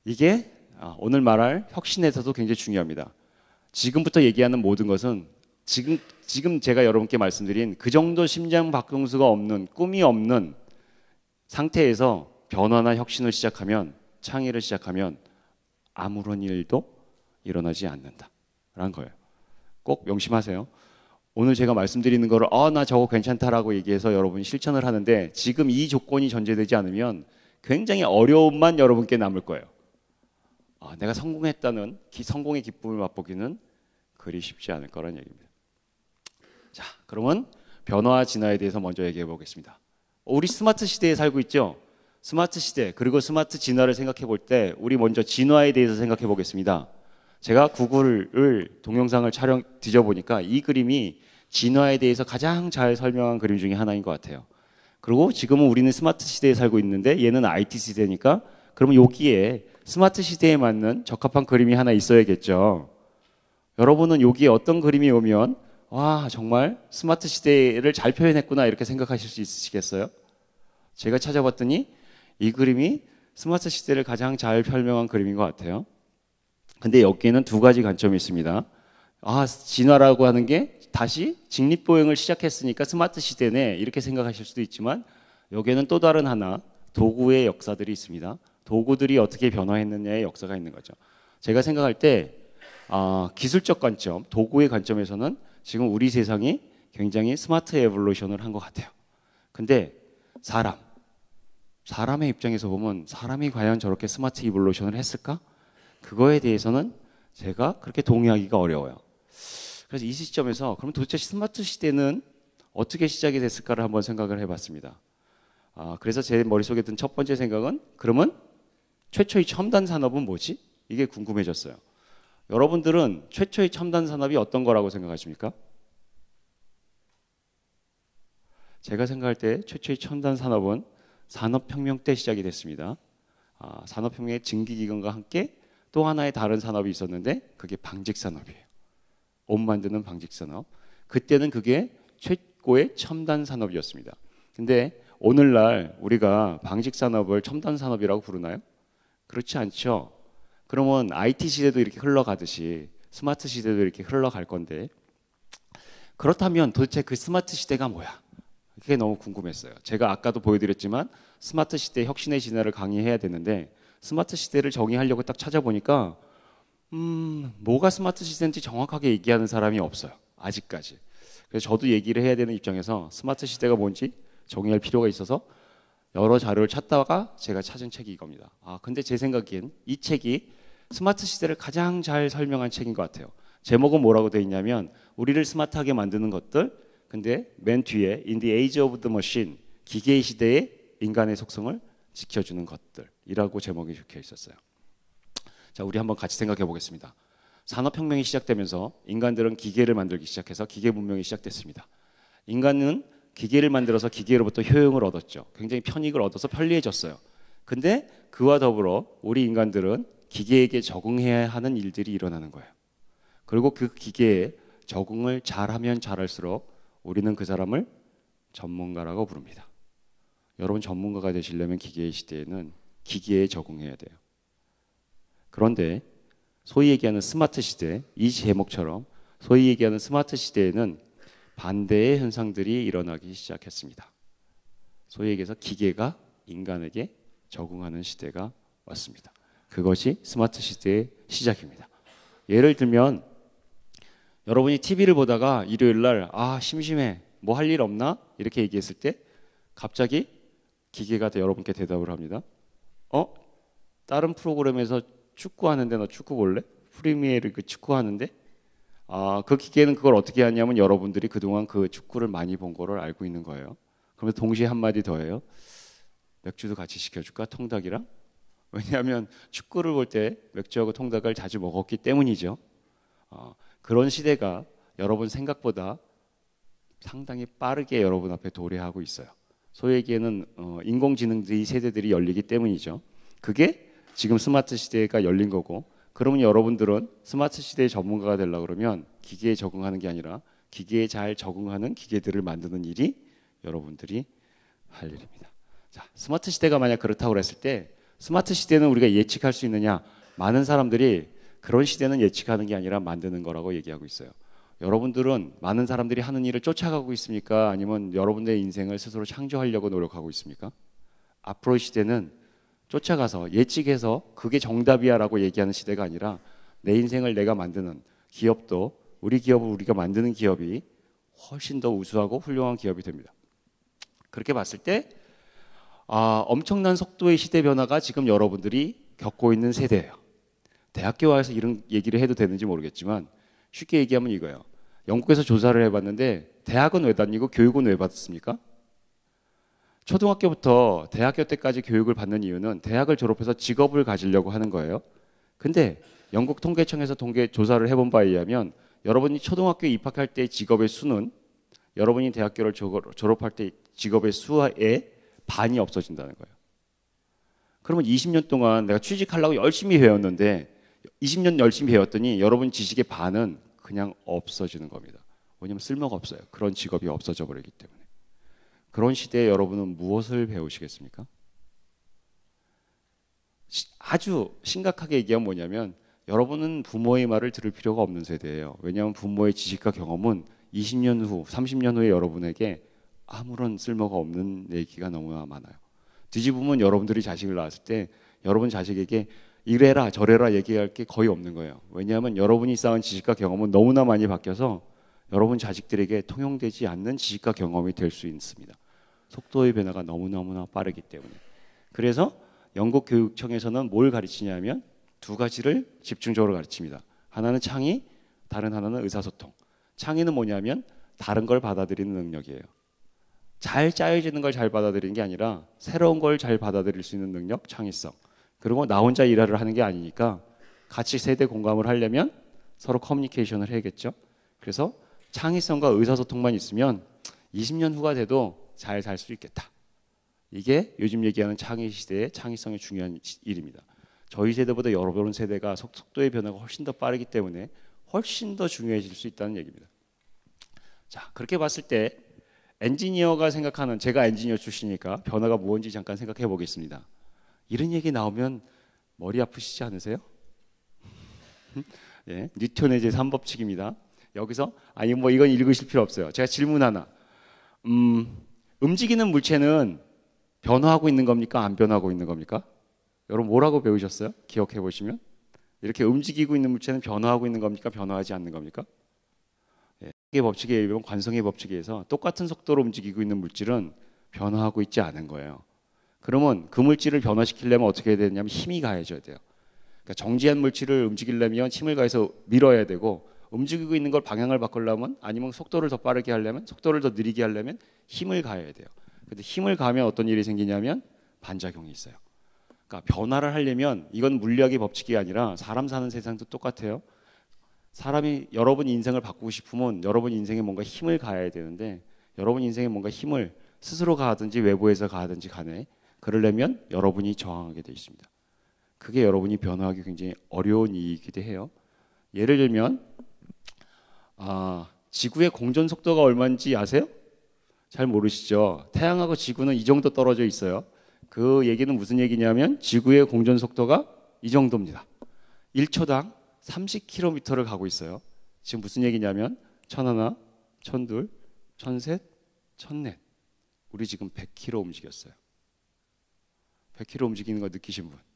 이게 오늘 말할 혁신에서도 굉장히 중요합니다. 지금부터 얘기하는 모든 것은 지금 제가 여러분께 말씀드린 그 정도 심장 박동수가 없는, 꿈이 없는 상태에서 변화나 혁신을 시작하면, 창의를 시작하면 아무런 일도 일어나지 않는다라는 거예요. 꼭 명심하세요. 오늘 제가 말씀드리는 거를 나 저거 괜찮다라고 얘기해서 여러분이 실천을 하는데 지금 이 조건이 전제되지 않으면 굉장히 어려움만 여러분께 남을 거예요. 내가 성공했다는 성공의 기쁨을 맛보기는 그리 쉽지 않을 거란 얘기입니다. 자, 그러면 변화와 진화에 대해서 먼저 얘기해 보겠습니다. 우리 스마트 시대에 살고 있죠? 스마트 시대 그리고 스마트 진화를 생각해 볼 때 우리 먼저 진화에 대해서 생각해 보겠습니다. 제가 구글을 동영상을 뒤져보니까 이 그림이 진화에 대해서 가장 잘 설명한 그림 중에 하나인 것 같아요. 그리고 지금은 우리는 스마트 시대에 살고 있는데 얘는 IT 시대니까 그러면 여기에 스마트 시대에 맞는 적합한 그림이 하나 있어야겠죠. 여러분은 여기에 어떤 그림이 오면 와 정말 스마트 시대를 잘 표현했구나 이렇게 생각하실 수 있으시겠어요? 제가 찾아봤더니 이 그림이 스마트 시대를 가장 잘 설명한 그림인 것 같아요. 근데 여기에는 두 가지 관점이 있습니다. 진화라고 하는 게 다시 직립보행을 시작했으니까 스마트 시대네 이렇게 생각하실 수도 있지만 여기에는 또 다른 하나 도구의 역사들이 있습니다. 도구들이 어떻게 변화했느냐의 역사가 있는 거죠. 제가 생각할 때 기술적 관점, 도구의 관점에서는 지금 우리 세상이 굉장히 스마트 에볼루션을 한 것 같아요. 근데 사람의 입장에서 보면 사람이 과연 저렇게 스마트 이볼루션을 했을까? 그거에 대해서는 제가 그렇게 동의하기가 어려워요. 그래서 이 시점에서 그럼 도대체 스마트 시대는 어떻게 시작이 됐을까를 한번 생각을 해봤습니다. 그래서 제 머릿속에 든 첫 번째 생각은 그러면 최초의 첨단 산업은 뭐지? 이게 궁금해졌어요. 여러분들은 최초의 첨단 산업이 어떤 거라고 생각하십니까? 제가 생각할 때 최초의 첨단 산업은 산업혁명 때 시작이 됐습니다. 산업혁명의 증기기관과 함께 또 하나의 다른 산업이 있었는데 그게 방직산업이에요. 옷 만드는 방직산업. 그때는 그게 최고의 첨단 산업이었습니다. 근데 오늘날 우리가 방직산업을 첨단 산업이라고 부르나요? 그렇지 않죠. 그러면 IT 시대도 이렇게 흘러가듯이 스마트 시대도 이렇게 흘러갈 건데 그렇다면 도대체 그 스마트 시대가 뭐야? 그게 너무 궁금했어요. 제가 아까도 보여드렸지만 스마트 시대 혁신의 진화를 강의해야 되는데 스마트 시대를 정의하려고 딱 찾아보니까 뭐가 스마트 시대인지 정확하게 얘기하는 사람이 없어요. 아직까지. 그래서 저도 얘기를 해야 되는 입장에서 스마트 시대가 뭔지 정의할 필요가 있어서 여러 자료를 찾다가 제가 찾은 책이 이겁니다. 근데 제 생각엔 이 책이 스마트 시대를 가장 잘 설명한 책인 것 같아요. 제목은 뭐라고 되어 있냐면 우리를 스마트하게 만드는 것들, 근데 맨 뒤에 In the Age of the Machine, 기계의 시대에 인간의 속성을 지켜주는 것들이라고 제목이 적혀 있었어요. 자, 우리 한번 같이 생각해 보겠습니다. 산업혁명이 시작되면서 인간들은 기계를 만들기 시작해서 기계 문명이 시작됐습니다. 인간은 기계를 만들어서 기계로부터 효용을 얻었죠. 굉장히 편익을 얻어서 편리해졌어요. 근데 그와 더불어 우리 인간들은 기계에게 적응해야 하는 일들이 일어나는 거예요. 그리고 그 기계에 적응을 잘하면 잘할수록 우리는 그 사람을 전문가라고 부릅니다. 여러분 전문가가 되시려면 기계의 시대에는 기계에 적응해야 돼요. 그런데 소위 얘기하는 스마트 시대, 이 제목처럼 소위 얘기하는 스마트 시대에는 반대의 현상들이 일어나기 시작했습니다. 소위 얘기해서 기계가 인간에게 적응하는 시대가 왔습니다. 그것이 스마트 시대의 시작입니다. 예를 들면 여러분이 TV를 보다가 일요일 날 심심해, 뭐 할 일 없나? 이렇게 얘기했을 때 갑자기 기계가 여러분께 대답을 합니다. 다른 프로그램에서 축구하는데 너 축구 볼래? 프리미어리그 축구하는데? 그 기계는 그걸 어떻게 하냐면 여러분들이 그동안 그 축구를 많이 본 거를 알고 있는 거예요. 그러면서 동시에 한마디 더 해요. 맥주도 같이 시켜줄까? 통닭이랑? 왜냐하면 축구를 볼 때 맥주하고 통닭을 자주 먹었기 때문이죠. 그런 시대가 여러분 생각보다 상당히 빠르게 여러분 앞에 도래하고 있어요. 소위 얘기에는 인공지능의 세대들이 열리기 때문이죠. 그게 지금 스마트 시대가 열린 거고, 그러면 여러분들은 스마트 시대의 전문가가 되려고 그러면 기계에 적응하는 게 아니라 기계에 잘 적응하는 기계들을 만드는 일이 여러분들이 할 일입니다. 자, 스마트 시대가 만약 그렇다고 그랬을 때 스마트 시대는 우리가 예측할 수 있느냐? 많은 사람들이 그런 시대는 예측하는 게 아니라 만드는 거라고 얘기하고 있어요. 여러분들은 많은 사람들이 하는 일을 쫓아가고 있습니까? 아니면 여러분의 인생을 스스로 창조하려고 노력하고 있습니까? 앞으로의 시대는 쫓아가서 예측해서 그게 정답이야라고 얘기하는 시대가 아니라 내 인생을 내가 만드는 기업도 우리 기업을 우리가 만드는 기업이 훨씬 더 우수하고 훌륭한 기업이 됩니다. 그렇게 봤을 때 엄청난 속도의 시대 변화가 지금 여러분들이 겪고 있는 세대예요. 대학교 와서 이런 얘기를 해도 되는지 모르겠지만 쉽게 얘기하면 이거예요. 영국에서 조사를 해봤는데 대학은 왜 다니고 교육은 왜 받습니까? 초등학교부터 대학교 때까지 교육을 받는 이유는 대학을 졸업해서 직업을 가지려고 하는 거예요. 근데 영국 통계청에서 통계 조사를 해본 바에 의하면 여러분이 초등학교에 입학할 때 직업의 수는 여러분이 대학교를 졸업할 때 직업의 수의 반이 없어진다는 거예요. 그러면 20년 동안 내가 취직하려고 열심히 배웠는데 20년 열심히 배웠더니 여러분 지식의 반은 그냥 없어지는 겁니다. 왜냐하면 쓸모가 없어요. 그런 직업이 없어져 버리기 때문에. 그런 시대에 여러분은 무엇을 배우시겠습니까? 아주 심각하게 얘기하면 뭐냐면 여러분은 부모의 말을 들을 필요가 없는 세대예요. 왜냐하면 부모의 지식과 경험은 20년 후, 30년 후에 여러분에게 아무런 쓸모가 없는 얘기가 너무나 많아요. 뒤집으면 여러분들이 자식을 낳았을 때 여러분 자식에게 이래라 저래라 얘기할 게 거의 없는 거예요. 왜냐하면 여러분이 쌓은 지식과 경험은 너무나 많이 바뀌어서 여러분 자식들에게 통용되지 않는 지식과 경험이 될 수 있습니다. 속도의 변화가 너무너무나 빠르기 때문에. 그래서 영국 교육청에서는 뭘 가르치냐면 두 가지를 집중적으로 가르칩니다. 하나는 창의, 다른 하나는 의사소통. 창의는 뭐냐면 다른 걸 받아들이는 능력이에요. 잘 짜여지는 걸 잘 받아들이는 게 아니라 새로운 걸 잘 받아들일 수 있는 능력, 창의성. 그리고 나 혼자 일을 하는 게 아니니까 같이 세대 공감을 하려면 서로 커뮤니케이션을 해야겠죠. 그래서 창의성과 의사소통만 있으면 20년 후가 돼도 잘 살 수 있겠다. 이게 요즘 얘기하는 창의 시대의 창의성이 중요한 일입니다. 저희 세대보다 여러분 세대가 속도의 변화가 훨씬 더 빠르기 때문에 훨씬 더 중요해질 수 있다는 얘기입니다. 자, 그렇게 봤을 때 엔지니어가 생각하는, 제가 엔지니어 출신이니까 변화가 무엇인지 잠깐 생각해 보겠습니다. 이런 얘기 나오면 머리 아프시지 않으세요? 예, 뉴턴의 제3법칙입니다. 여기서 아니 뭐 이건 읽으실 필요 없어요. 제가 질문 하나. 움직이는 물체는 변화하고 있는 겁니까? 안 변화하고 있는 겁니까? 여러분 뭐라고 배우셨어요? 기억해 보시면 이렇게 움직이고 있는 물체는 변화하고 있는 겁니까? 변화하지 않는 겁니까? 예, 법칙에 의하면 관성의 법칙에 의해서 똑같은 속도로 움직이고 있는 물질은 변화하고 있지 않은 거예요. 그러면 그 물질을 변화시키려면 어떻게 해야 되냐면 힘이 가해져야 돼요. 그러니까 정지한 물질을 움직이려면 힘을 가해서 밀어야 되고 움직이고 있는 걸 방향을 바꾸려면 아니면 속도를 더 빠르게 하려면 속도를 더 느리게 하려면 힘을 가해야 돼요. 근데 힘을 가하면 어떤 일이 생기냐면 반작용이 있어요. 그러니까 변화를 하려면 이건 물리학의 법칙이 아니라 사람 사는 세상도 똑같아요. 사람이 여러분 인생을 바꾸고 싶으면 여러분 인생에 뭔가 힘을 가해야 되는데 여러분 인생에 뭔가 힘을 스스로 가하든지 외부에서 가하든지 간에 그러려면 여러분이 저항하게 돼 있습니다. 그게 여러분이 변화하기 굉장히 어려운 일이기도 해요. 예를 들면 지구의 공전 속도가 얼마인지 아세요? 잘 모르시죠? 태양하고 지구는 이 정도 떨어져 있어요. 그 얘기는 무슨 얘기냐면 지구의 공전 속도가 이 정도입니다. 1초당 30km를 가고 있어요. 지금 무슨 얘기냐면 천하나, 천둘, 천셋, 천넷. 우리 지금 100km 움직였어요. 100km 움직이는 거 느끼신 분?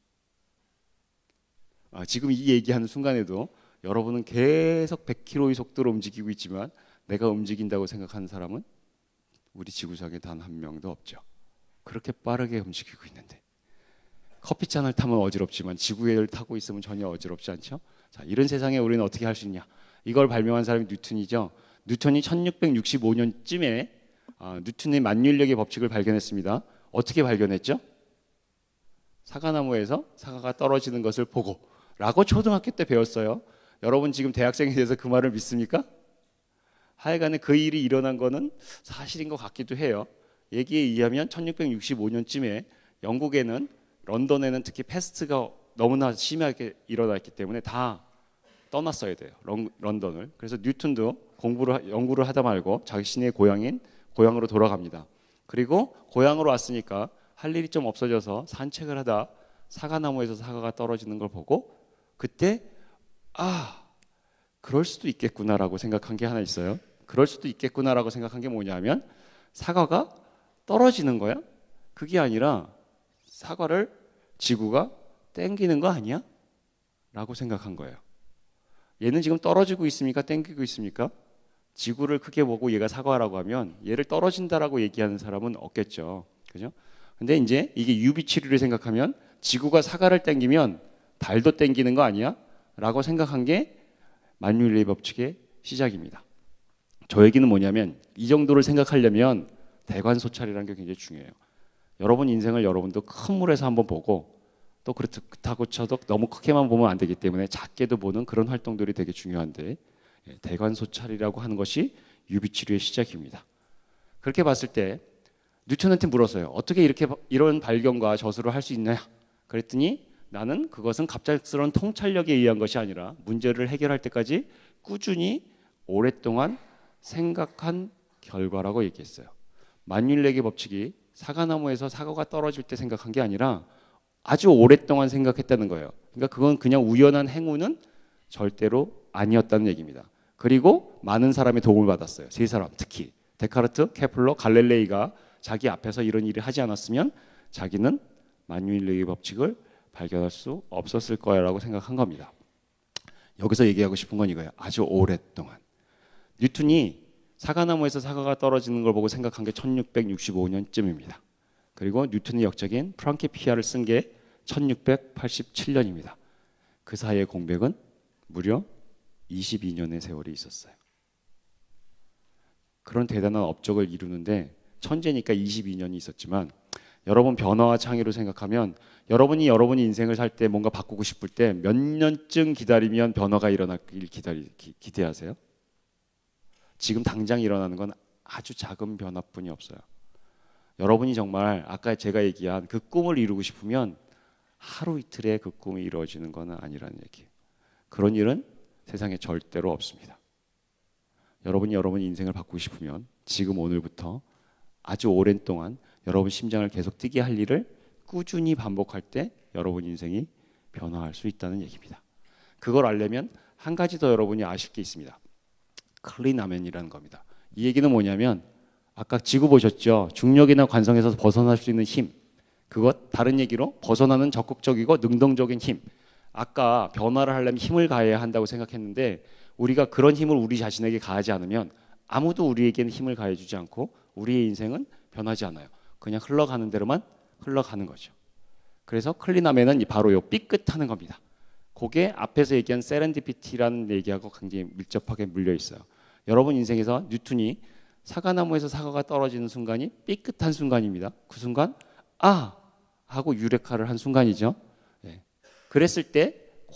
지금 이 얘기하는 순간에도 여러분은 계속 100km의 속도로 움직이고 있지만 내가 움직인다고 생각하는 사람은 우리 지구상에 단 한 명도 없죠. 그렇게 빠르게 움직이고 있는데 커피잔을 타면 어지럽지만 지구를 타고 있으면 전혀 어지럽지 않죠. 자, 이런 세상에 우리는 어떻게 할 수 있냐. 이걸 발명한 사람이 뉴턴이죠. 뉴턴이 1665년쯤에 뉴턴의 만율력의 법칙을 발견했습니다. 어떻게 발견했죠? 사과나무에서 사과가 떨어지는 것을 보고 라고 초등학교 때 배웠어요. 여러분 지금 대학생이 돼서 그 말을 믿습니까? 하여간에 그 일이 일어난 거는 사실인 것 같기도 해요. 얘기에 의하면 1665년쯤에 영국에는 런던에는 특히 패스트가 너무나 심하게 일어났기 때문에 다 떠났어야 돼요. 런던을. 그래서 뉴턴도 연구를 하다 말고 자신의 고향으로 돌아갑니다. 그리고 고향으로 왔으니까 할 일이 좀 없어져서 산책을 하다 사과나무에서 사과가 떨어지는 걸 보고 그때 그럴 수도 있겠구나라고 생각한 게 하나 있어요. 그럴 수도 있겠구나라고 생각한 게 뭐냐면 사과가 떨어지는 거야? 그게 아니라 사과를 지구가 땡기는 거 아니야? 라고 생각한 거예요. 얘는 지금 떨어지고 있습니까? 땡기고 있습니까? 지구를 크게 보고 얘가 사과라고 하면 얘를 떨어진다라고 얘기하는 사람은 없겠죠. 그죠? 근데 이제 이게 유비치류를 생각하면 지구가 사과를 땡기면 달도 땡기는 거 아니야? 라고 생각한 게 만유인력의 법칙의 시작입니다. 저 얘기는 뭐냐면 이 정도를 생각하려면 대관소찰이라는 게 굉장히 중요해요. 여러분 인생을 여러분도 큰 물에서 한번 보고 또 그렇다고 쳐도 너무 크게만 보면 안 되기 때문에 작게도 보는 그런 활동들이 되게 중요한데 대관소찰이라고 하는 것이 유비치류의 시작입니다. 그렇게 봤을 때 뉴턴한테 물었어요. 어떻게 이런 발견과 저수를 할 수 있냐? 그랬더니 나는 그것은 갑작스러운 통찰력에 의한 것이 아니라 문제를 해결할 때까지 꾸준히 오랫동안 생각한 결과라고 얘기했어요. 만유인력의 법칙이 사과나무에서 사과가 떨어질 때 생각한 게 아니라 아주 오랫동안 생각했다는 거예요. 그러니까 그건 그냥 우연한 행운은 절대로 아니었다는 얘기입니다. 그리고 많은 사람의 도움을 받았어요. 세 사람, 특히 데카르트, 케플러, 갈릴레이가 자기 앞에서 이런 일을 하지 않았으면 자기는 만유인력의 법칙을 발견할 수 없었을 거야라고 생각한 겁니다. 여기서 얘기하고 싶은 건 이거예요. 아주 오랫동안. 뉴턴이 사과나무에서 사과가 떨어지는 걸 보고 생각한 게 1665년쯤입니다. 그리고 뉴턴의 역적인 프랑키피아를 쓴 게 1687년입니다. 그 사이의 공백은 무려 22년의 세월이 있었어요. 그런 대단한 업적을 이루는데 천재니까 22년이 있었지만 여러분 변화와 창의로 생각하면 여러분이 인생을 살 때 뭔가 바꾸고 싶을 때 몇 년쯤 기다리면 변화가 일어나길 기대하세요? 지금 당장 일어나는 건 아주 작은 변화뿐이 없어요. 여러분이 정말 아까 제가 얘기한 그 꿈을 이루고 싶으면 하루 이틀에 그 꿈이 이루어지는 건 아니라는 얘기예요. 그런 일은 세상에 절대로 없습니다. 여러분 인생을 바꾸고 싶으면 지금 오늘부터 아주 오랜 동안 여러분 심장을 계속 뛰게 할 일을 꾸준히 반복할 때 여러분 인생이 변화할 수 있다는 얘기입니다. 그걸 알려면 한 가지 더 여러분이 아실 게 있습니다. 클린아멘이라는 겁니다. 이 얘기는 뭐냐면 아까 지구 보셨죠? 중력이나 관성에서 벗어날 수 있는 힘. 그것 다른 얘기로 벗어나는 적극적이고 능동적인 힘. 아까 변화를 하려면 힘을 가해야 한다고 생각했는데 우리가 그런 힘을 우리 자신에게 가하지 않으면 아무도 우리에게는 힘을 가해주지 않고 우리의 인생은 변하지 않아요. 그냥 흘러가는 대로만 흘러가는 거죠. 그래서 클린아멘은 바로 요 삐끗하는 겁니다. 그게 앞에서 얘기한 세렌디피티라는 얘기하고 굉장히 밀접하게 물려 있어요. 여러분 인생에서 뉴턴이 사과나무에서 사과가 떨어지는 순간이 삐끗한 순간입니다. 그 순간 하고 유레카를 한 순간이죠. 네. 그랬을 때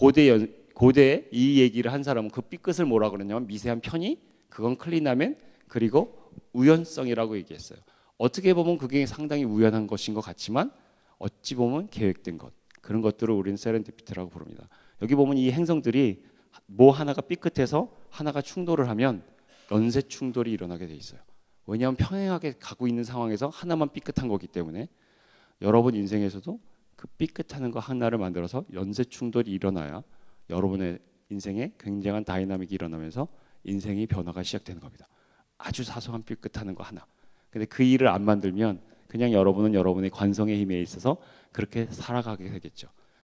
고대에 이 얘기를 한 사람은 그 삐끗을 뭐라 그러냐면 미세한 편의, 그건 클린아멘, 그리고 우연성이라고 얘기했어요. 어떻게 보면 그게 상당히 우연한 것인 것 같지만 어찌 보면 계획된 것, 그런 것들을 우리는 세렌디피티라고 부릅니다. 여기 보면 이 행성들이 뭐 하나가 삐끗해서 하나가 충돌을 하면 연쇄 충돌이 일어나게 돼 있어요. 왜냐하면 평행하게 가고 있는 상황에서 하나만 삐끗한 거기 때문에 여러분 인생에서도 그 삐끗하는 거 하나를 만들어서 연쇄 충돌이 일어나야 여러분의 인생에 굉장한 다이나믹이 일어나면서 인생이 변화가 시작되는 겁니다. 아주 사소한 삐끗하는 거 하나. 근데 그 일을 안 만들면 그냥 여러분은 여러분의 관성의 힘에 있어서 그렇게 살아가게 되겠죠.